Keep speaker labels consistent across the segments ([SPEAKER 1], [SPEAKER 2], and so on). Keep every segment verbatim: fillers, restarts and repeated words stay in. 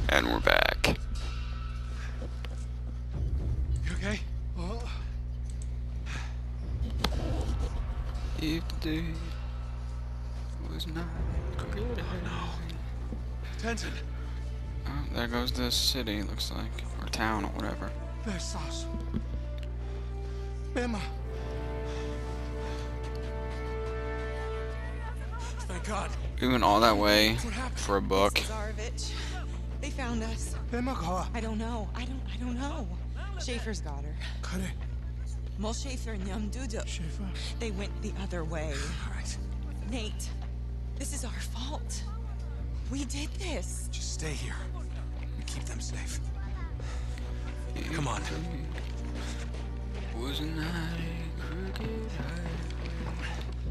[SPEAKER 1] And we're back.
[SPEAKER 2] You okay? Oh.
[SPEAKER 1] If the day was not great.
[SPEAKER 2] Oh no. Tenzin.
[SPEAKER 1] Oh, there goes the city, looks like. Or town, or whatever.
[SPEAKER 2] There's Sas. Emma. Thank God.
[SPEAKER 1] We went all that way
[SPEAKER 2] What happened?
[SPEAKER 1] for a book.
[SPEAKER 3] Zarovich. They found us.
[SPEAKER 2] Emma Gawa.
[SPEAKER 3] I don't know. I don't I don't know. Schaefer's got her.
[SPEAKER 2] Kare.
[SPEAKER 3] Mol Schaefer and Yum Dudu.
[SPEAKER 2] Schaefer.
[SPEAKER 3] They went the other way.
[SPEAKER 2] Alright.
[SPEAKER 3] Nate, this is our fault. We did this.
[SPEAKER 2] Just stay here. And keep them safe. Come on.
[SPEAKER 1] Was not a crooked highway.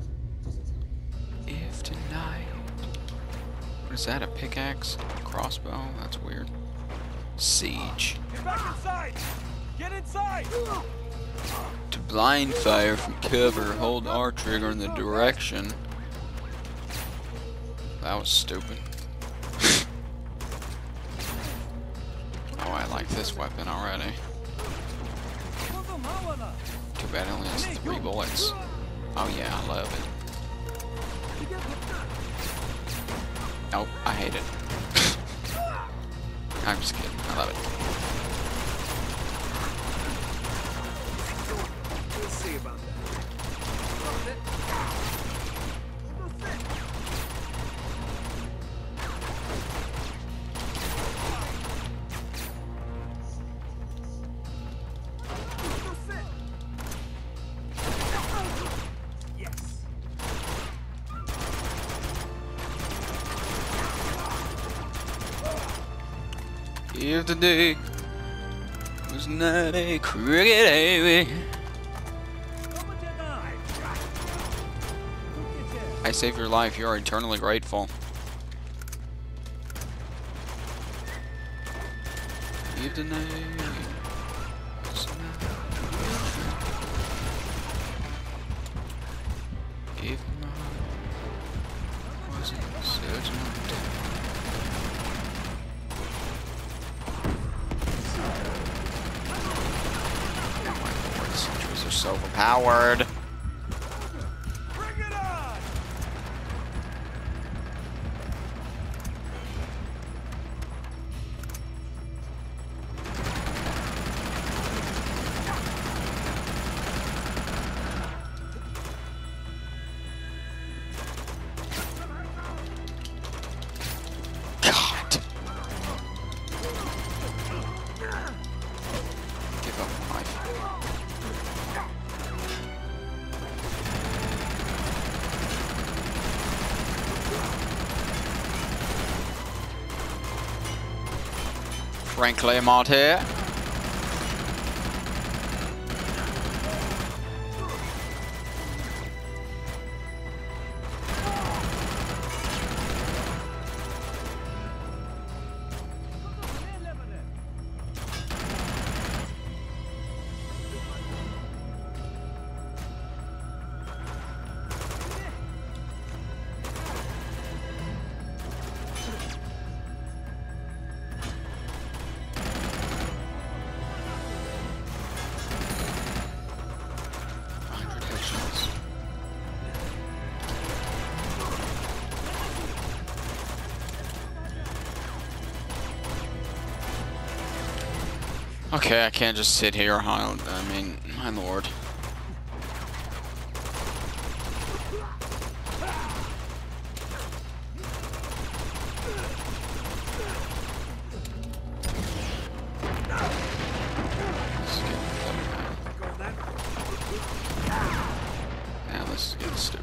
[SPEAKER 1] If tonight. What is that? A pickaxe? A crossbow? That's weird. Siege.
[SPEAKER 4] Get back inside! Get inside!
[SPEAKER 1] To blind fire from cover, hold R trigger in the direction. That was stupid. Oh, I like this weapon already. Too bad it only has three bullets. Oh yeah, I love it. Nope, I hate it. I'm just kidding, I love it.
[SPEAKER 4] We'll see about that. Yes.
[SPEAKER 1] If the day was not a crooked highway. I save your life, you are eternally grateful. If the night was not if my wasn't such a oh my lord, sentries are so overpowered.
[SPEAKER 4] Bring it on!
[SPEAKER 1] God. Give up my life. Frank Lamont here. one hundred headshots. Okay, I can't just sit here, huh? I mean, my lord. This is getting fucking bad. Now this is getting stupid.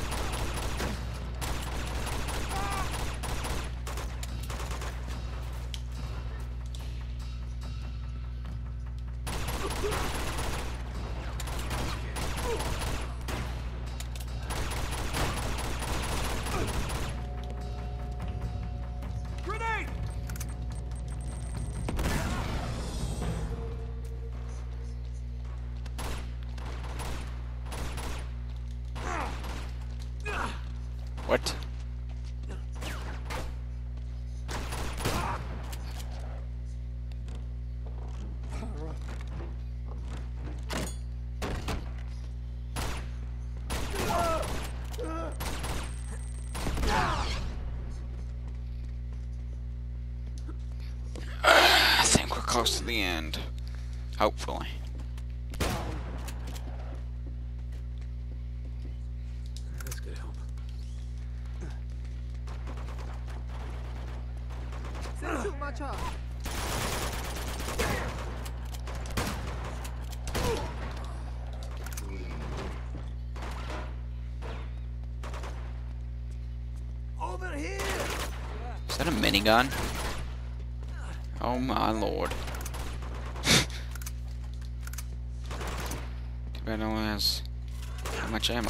[SPEAKER 4] Grenade!
[SPEAKER 1] What? close to the end. Hopefully.
[SPEAKER 2] This could help.
[SPEAKER 4] Over here!
[SPEAKER 1] Is that a minigun? Oh my lord. Too bad it only has that much ammo.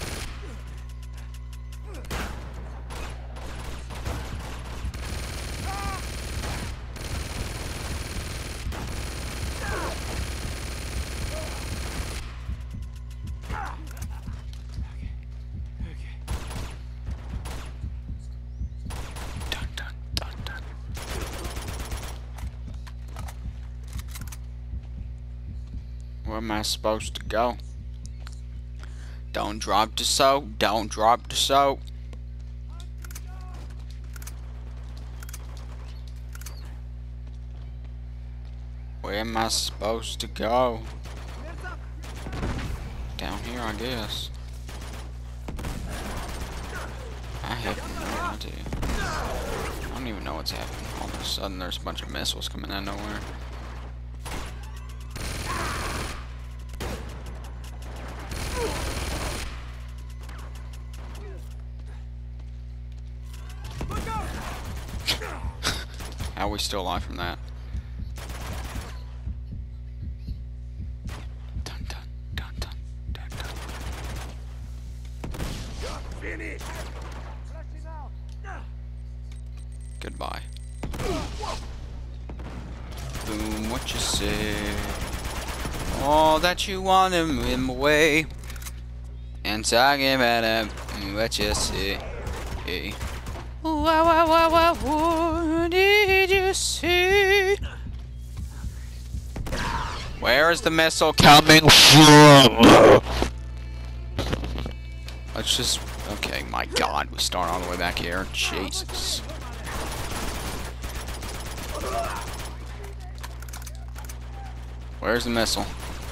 [SPEAKER 1] Dun, dun, dun, dun. Where am I supposed to go? Don't drop the soap. Don't drop the soap. Where am I supposed to go? Down here, I guess. I have no idea. I don't even know what's happening. All of a sudden, there's a bunch of missiles coming out of nowhere. How are we still alive from that? Dun dun dun dun dun dun.
[SPEAKER 4] Finish!
[SPEAKER 1] Goodbye. Boom, what you say? All that you want him in my way. And talking about him, what you say? Hey. Wow, wow, wow, wow, what did you see? Where is the missile coming from? Let's just... Okay, my god, we start all the way back here. Jesus. Where's the missile?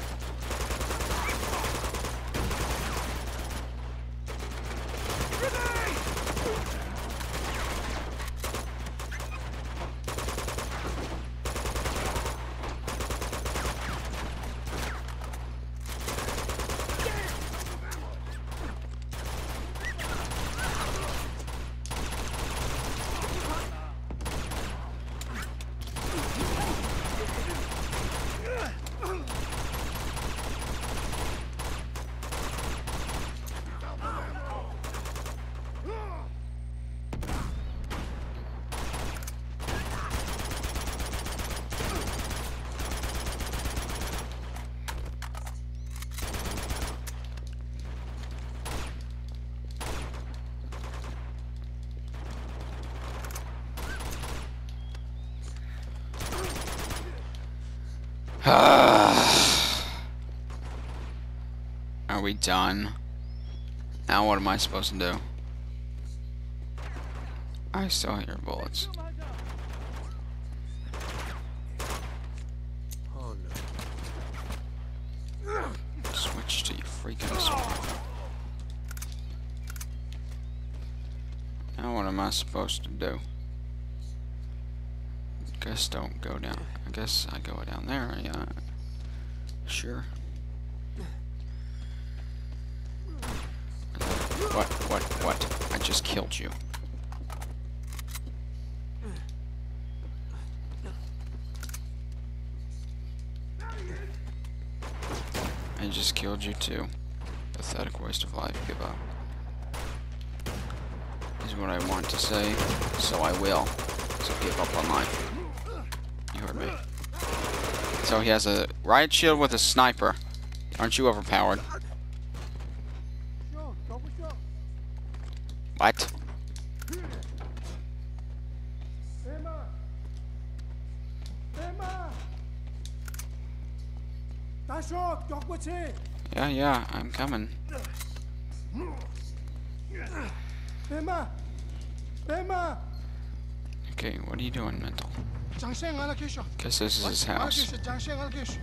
[SPEAKER 1] Are we done? Now what am I supposed to do? I still hear bullets.
[SPEAKER 2] Oh no.
[SPEAKER 1] Switch to your freaking sword. Now what am I supposed to do? Guess don't go down. I guess I go down there, yeah. Sure. What, what, what? I just killed you. I just killed you too. Pathetic waste of life. Give up. Is what I want to say, so I will. So give up on life. You heard me. So he has a riot shield with a sniper. Aren't you overpowered? What? Yeah, yeah, I'm coming. Okay, what are you doing, mental?
[SPEAKER 5] 掌聲啊啦 Keisha
[SPEAKER 1] Guess this is his house.
[SPEAKER 5] 掌聲啊啦 Keisha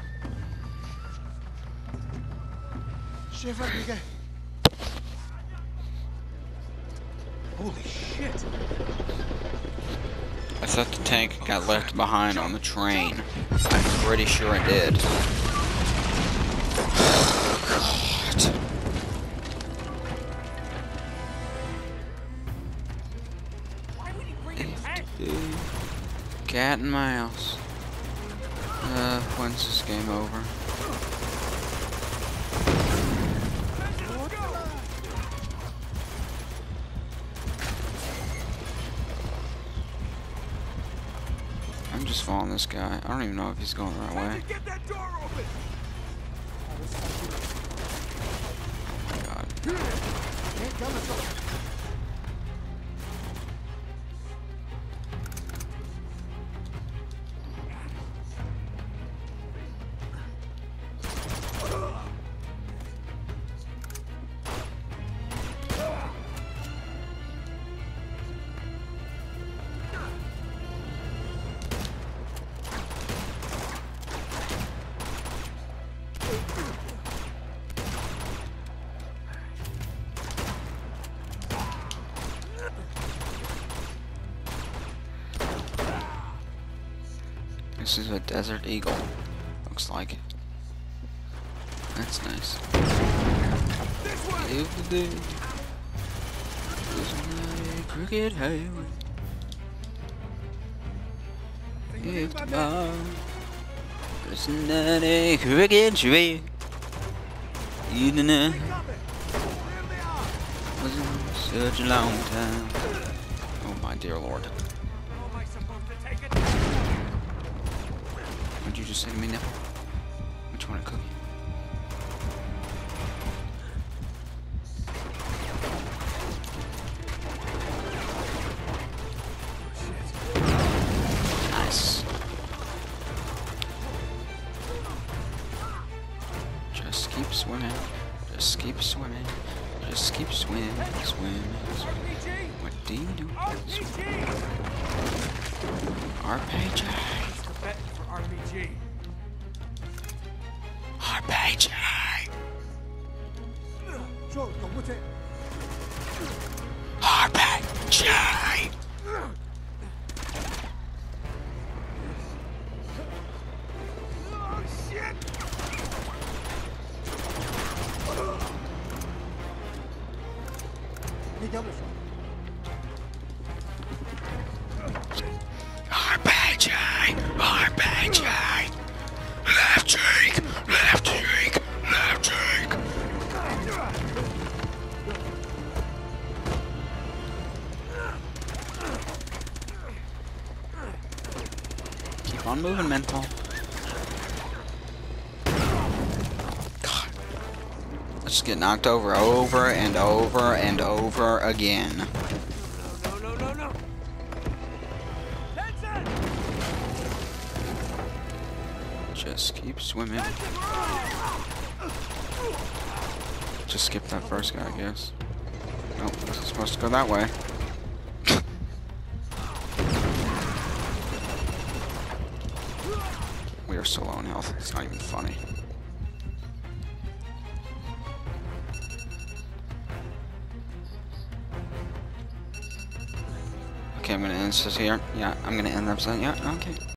[SPEAKER 5] Chef Rodriguez
[SPEAKER 2] Holy shit!
[SPEAKER 1] I thought the tank got left behind on the train. I'm pretty sure it did. God. Cat and mouse. Uh, when's this game over? I'm just following this guy. I don't even know if he's going the right way.
[SPEAKER 4] Get that door open!
[SPEAKER 1] Oh my god. This is a Desert Eagle. Looks like it. That's nice. Every day is my cricket highway. If tomorrow is not a cricket trail, even though it wasn't such a long time. Oh my dear Lord. What'd you just say to me, Nipple? Which one, a cookie? Nice. Just keep swimming. Just keep swimming. Just keep swimming, swimming, swimming. What do you do? Swim. R P G.
[SPEAKER 4] R P G.
[SPEAKER 1] R P G. R P G.
[SPEAKER 4] Oh shit!
[SPEAKER 1] R P G. R P G. Left cheek. Left cheek. Left cheek. Keep on moving, mental. God. Let's just get knocked over, over and over and over again.
[SPEAKER 4] No, no, no, no! That's it!
[SPEAKER 1] Just keep swimming. Just skip that first guy, I guess. Nope, this is supposed to go that way. We are so low in health, it's not even funny. Okay, I'm gonna end this here. Yeah, I'm gonna end the episode. Yeah, okay.